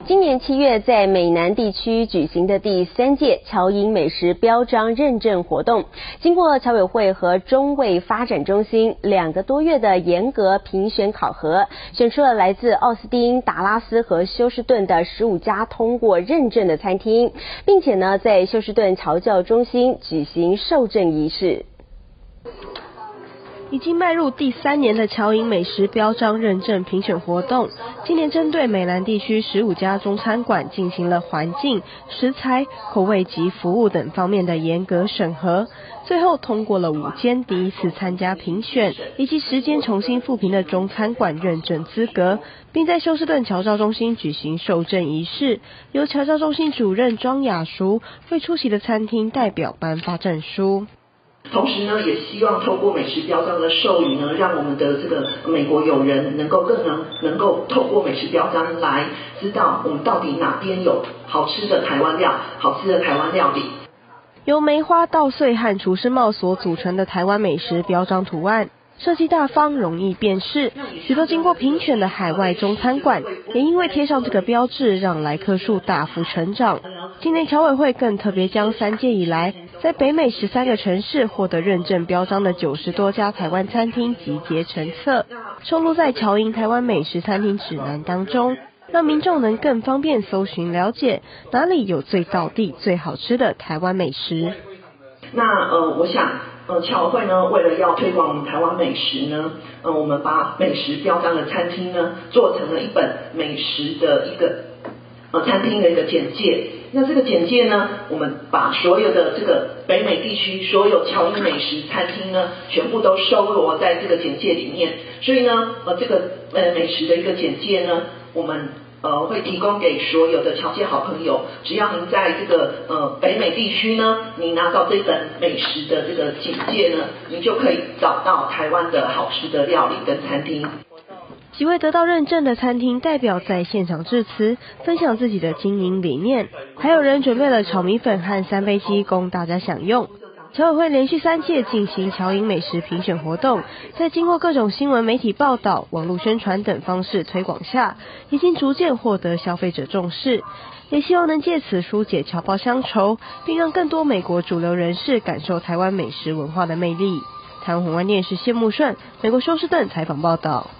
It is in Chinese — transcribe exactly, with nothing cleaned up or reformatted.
今年七月，在美南地区举行的第三届侨营美食标章认证活动，经过侨委会和中卫发展中心两个多月的严格评选考核，选出了来自奥斯汀、达拉斯和休斯顿的十五家通过认证的餐厅，并且呢，在休斯顿侨教中心举行授证仪式。 已经迈入第三年的侨营美食标章认证评选活动，今年针对美南地区十五家中餐馆进行了环境、食材、口味及服务等方面的严格审核，最后通过了五间第一次参加评选以及十间重新复评的中餐馆认证资格，并在休斯顿侨教中心举行授证仪式，由侨教中心主任庄雅淑为出席的餐厅代表颁发证书。 同时呢，也希望透过美食标章的授予呢，让我们的这个美国友人能够更能能够透过美食标章来知道我们到底哪边有好吃的台湾料，好吃的台湾料理。 由梅花稻穗和厨师帽所组成的台湾美食标章图案，设计大方，容易辨识。许多经过评选的海外中餐馆，也因为贴上这个标志，让来客数大幅成长。今年侨委会更特别将三届以来在北美十三个城市获得认证标章的九十多家台湾餐厅集结成册，收录在侨营台湾美食餐厅指南当中，让民众能更方便搜寻了解哪里有最道地、最好吃的台湾美食。 那呃，我想。呃，侨委会呢，为了要推广我们台湾美食呢，呃，我们把美食标章的餐厅呢，做成了一本美食的一个呃餐厅的一个简介。那这个简介呢，我们把所有的这个北美地区所有侨营美食餐厅呢，全部都收罗在这个简介里面。所以呢，呃，这个呃美食的一个简介呢，我们。呃，会提供给所有的侨界好朋友，只要您在这个呃北美地区呢，你拿到这本美食的这个简介呢，你就可以找到台湾的好吃的料理跟餐厅。 几位得到认证的餐厅代表在现场致辞，分享自己的经营理念，还有人准备了炒米粉和三杯鸡供大家享用。侨委会连续三届进行侨营美食评选活动，在经过各种新闻媒体报道、网络宣传等方式推广下，已经逐渐获得消费者重视，也希望能借此疏解侨胞乡愁，并让更多美国主流人士感受台湾美食文化的魅力。台湾宏观电视谢木顺，美国休斯顿采访报道。